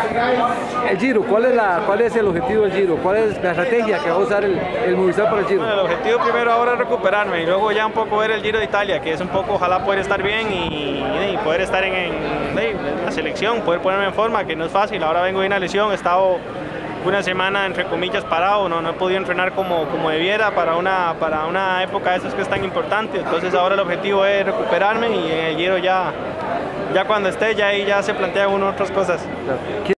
El Giro, ¿cuál es el objetivo del Giro? ¿Cuál es la estrategia que va a usar el Movistar para el Giro? Bueno, el objetivo primero ahora es recuperarme y luego ya un poco ver el Giro de Italia, que es un poco ojalá poder estar bien y poder estar en la selección, poder ponerme en forma, que no es fácil. Ahora vengo de una lesión, he estado una semana entre comillas parado, no he podido entrenar como debiera para una época de esas que es tan importante. Entonces ahora el objetivo es recuperarme y en el Giro ya cuando esté ya ahí ya se plantean otras cosas. Claro.